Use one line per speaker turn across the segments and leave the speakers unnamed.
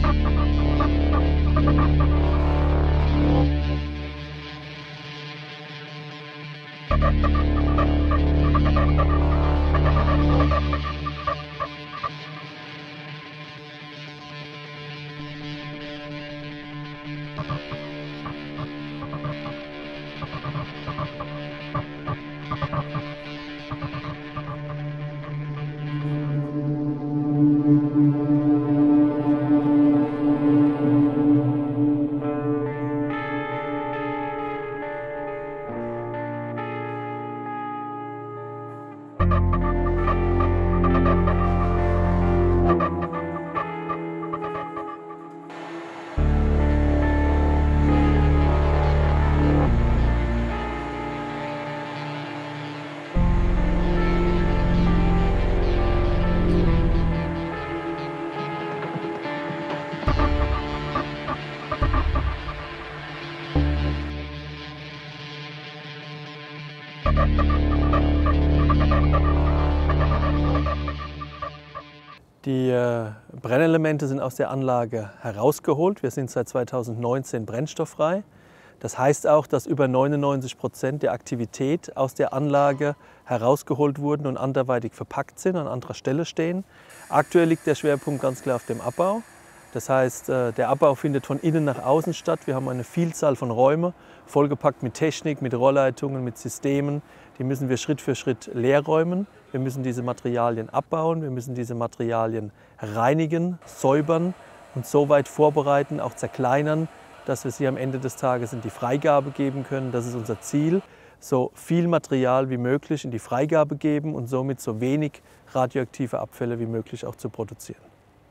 Die Brennelemente sind aus der Anlage herausgeholt. Wir sind seit 2019 brennstofffrei. Das heißt auch, dass über 99% der Aktivität aus der Anlage herausgeholt wurden und anderweitig verpackt sind, an anderer Stelle stehen. Aktuell liegt der Schwerpunkt ganz klar auf dem Abbau. Das heißt, der Abbau findet von innen nach außen statt. Wir haben eine Vielzahl von Räumen, vollgepackt mit Technik, mit Rohrleitungen, mit Systemen. Die müssen wir Schritt für Schritt leer räumen. Wir müssen diese Materialien abbauen, wir müssen diese Materialien reinigen, säubern und so weit vorbereiten, auch zerkleinern, dass wir sie am Ende des Tages in die Freigabe geben können. Das ist unser Ziel, so viel Material wie möglich in die Freigabe geben und somit so wenig radioaktive Abfälle wie möglich auch zu produzieren.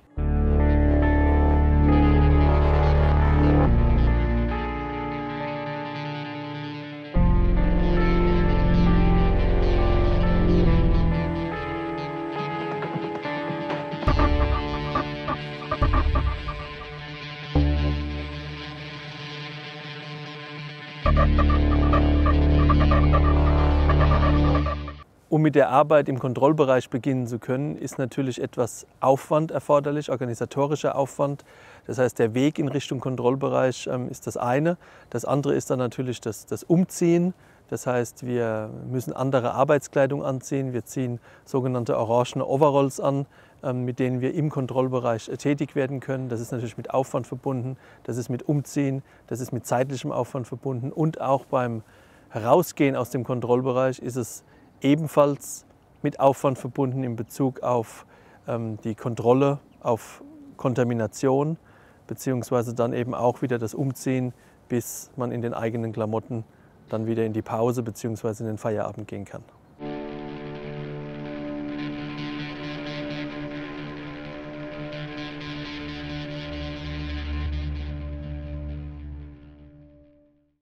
Um mit der Arbeit im Kontrollbereich beginnen zu können, ist natürlich etwas Aufwand erforderlich, organisatorischer Aufwand. Das heißt, der Weg in Richtung Kontrollbereich ist das eine. Das andere ist dann natürlich das Umziehen. Das heißt, wir müssen andere Arbeitskleidung anziehen. Wir ziehen sogenannte orangene Overalls an, mit denen wir im Kontrollbereich tätig werden können. Das ist natürlich mit Aufwand verbunden, das ist mit Umziehen, das ist mit zeitlichem Aufwand verbunden. Und auch beim Herausgehen aus dem Kontrollbereich ist es ebenfalls mit Aufwand verbunden in Bezug auf die Kontrolle, auf Kontamination, beziehungsweise dann eben auch wieder das Umziehen, bis man in den eigenen Klamotten dann wieder in die Pause bzw. in den Feierabend gehen kann.